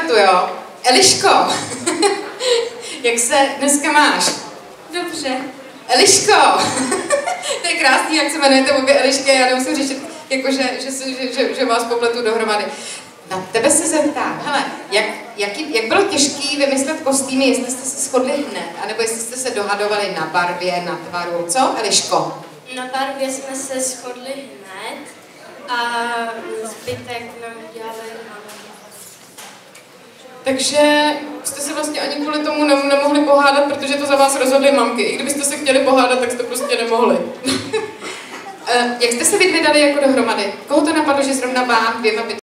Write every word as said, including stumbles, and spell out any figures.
tu, jo? Eliško, jak se dneska máš? Dobře. Eliško, to je krásný, jak se jmenujete obě Elišky, já nemusím řešit, jakože, že, že, že, že vás popletu dohromady. Na tebe se zeptám, hele, jak, jak, jak bylo těžký vymyslet kostýmy, jestli jste se shodli hned, anebo jestli jste se dohadovali na barvě, na tvaru, co, Eliško? Na barvě jsme se shodli hned a zbytek nám dělali na. Takže jste se vlastně ani kvůli tomu nemohli pohádat, protože to za vás rozhodly mamky. I kdybyste se chtěli pohádat, tak jste prostě nemohli. Jak jste se vy dvě dali jako dohromady? Koho to napadlo, že zrovna vám dvěma by